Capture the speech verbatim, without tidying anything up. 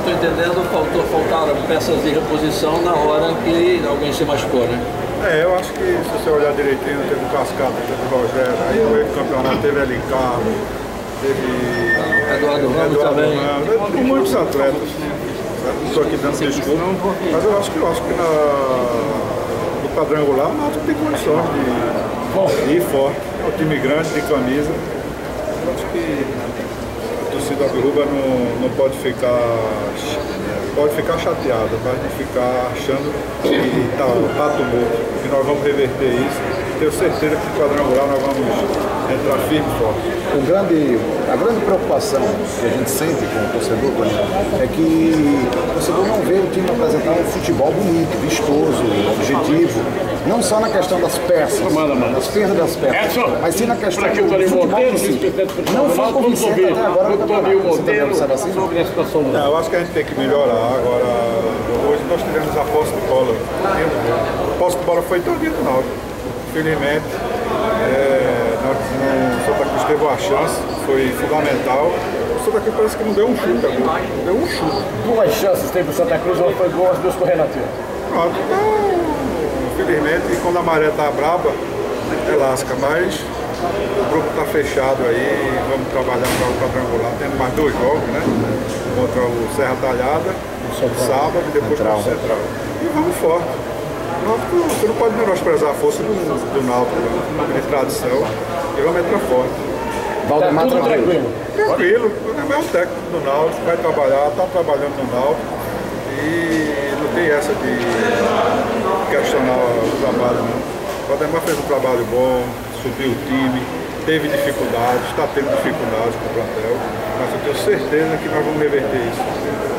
estou entendendo, faltou, faltaram peças de reposição na hora que alguém se machucou, né? É, eu acho que se você olhar direitinho, teve o Cascata, teve o Rogério, aí no meio do campeonato teve L. Carlos, teve Eduardo Ramos Eduardo também. Ramos, teve muitos atletas. Não estou aqui dando desculpa, mas eu acho que, eu acho que na, no quadrangular o Náutico tem condições de, de ir forte. É um time grande, de camisa. Eu acho que a torcida Alvirrubra não, não pode ficar, pode ficar chateada, mas de ficar achando que está pato morto, que nós vamos reverter isso. Tenho certeza que no quadrangular nós vamos entrar firme e forte. O grande, a grande preocupação que a gente sente com o torcedor é que o torcedor não vê o time apresentar um futebol bonito, vistoso, objetivo. Não só na questão das peças, das perdas das peças, mas sim na questão do futebol em si. Não foi convincente até agora no campeonato. Você também observa assim? Não, eu acho que a gente tem que melhorar. Agora, hoje nós tivemos a posse de bola. A posse de bola foi todinha do Náutico. Infelizmente, é, nós, no Santa Cruz teve uma chance, foi fundamental. O Santa Cruz parece que não deu um chute agora, não deu um chute. Duas chances teve o Santa Cruz, uma foi boa, as duas correram na tira. Pronto, então, infelizmente, quando a maré está braba, é lasca, mas o grupo está fechado aí, vamos trabalhar para o quadrangular, tendo mais dois jogos, né? Contra o Serra Talhada, sábado e depois contra o Central. E vamos forte. Você não pode menosprezar a força do, do Náutico, de tradição, e vamos entrar forte. Valdemar tá tranquilo. Tranquilo, o Valdemar é o técnico do Náutico, vai trabalhar, está trabalhando no Náutico e não tem essa de questionar o trabalho, não. O Valdemar fez um trabalho bom, subiu o time, teve dificuldades, está tendo dificuldades com o plantel, mas eu tenho certeza que nós vamos reverter isso.